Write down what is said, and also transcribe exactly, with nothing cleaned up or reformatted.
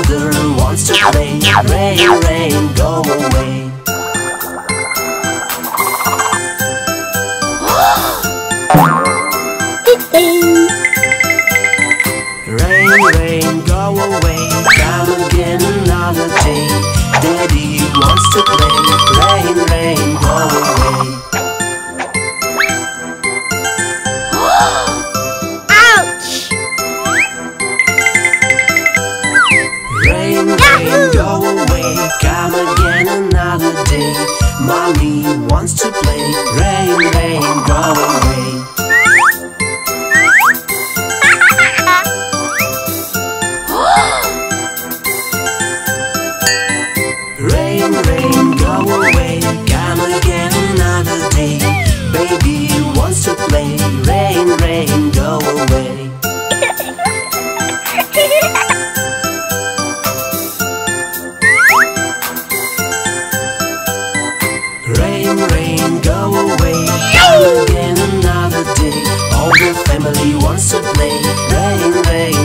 Mother wants to play. Rain, rain, go away. Rain, rain, go away. Come again another day. Daddy wants to play. Rain, rain, go away. Ouch! Rain, rain, go away. Come again another day. Mommy wants to play. Rain, rain, go away. Rain, rain, go away. Come again another day. Baby wants to play. Rain, rain, go away. Rain, rain, go away. Come again another day. All the family wants to play. Rain, rain,